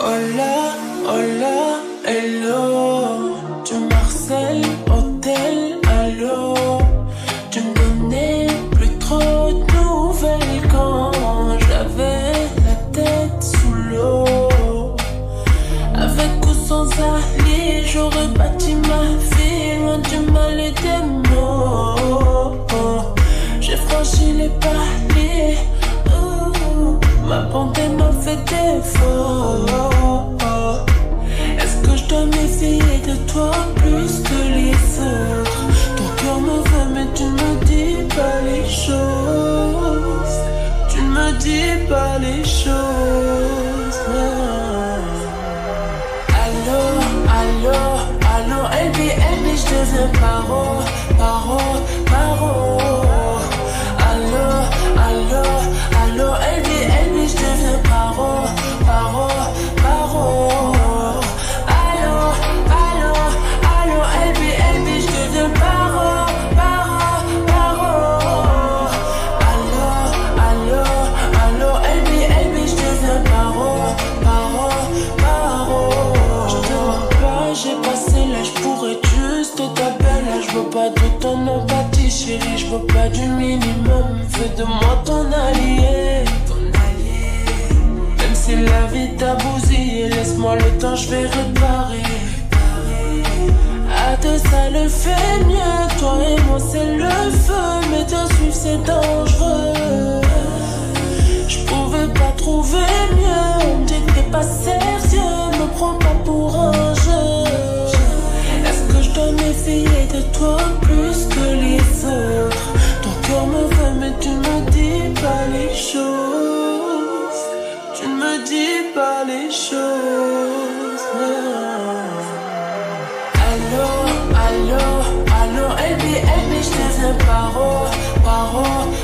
Hola, hola, hello. Tu m'harcèles, hôtel, allô. Tu me donnais plus trop de nouvelles quand j'avais la tête sous l'eau. Avec ou sans allié, j'aurais bâti ma vie loin du mal et des mots. J'ai franchi les paliers. Ma bonté m'a fait défaut. Est-ce que je dois méfier de toi plus que les autres? Ton cœur me veut mais tu ne me dis pas les choses. Tu ne me dis pas les choses. Allô, allô, allô, LB, je deviens paro, paro, paro. Allô, allô, allô, LB, je deviens paro, paro, paro. Allô, allô, allô, LB, je deviens paro, paro, paro. Allô, allô, allô, LB, je deviens paro, paro, paro. Je te mens pas, j'ai passé l'âge pour être juste ta belle. Je veux pas de ton empathie, chérie, je veux pas du minimum. Fais de moi ton allié. Même si la vie t'a bousillé, laisse-moi le temps, je vais réparer. À deux ça le fait mieux. Toi et moi c'est le feu, mais te suivre c'est dangereux. Je pouvais pas trouver mieux. On me dit que t'es pas sérieux, me prends pas pour un jeu. Est-ce que je dois méfier de toi plus que les autres? Ton cœur me veut mais tu ne me dis pas les choses. Tu ne me dis pas les choses. Allô, allô, allô, LB, je deviens paro, paro.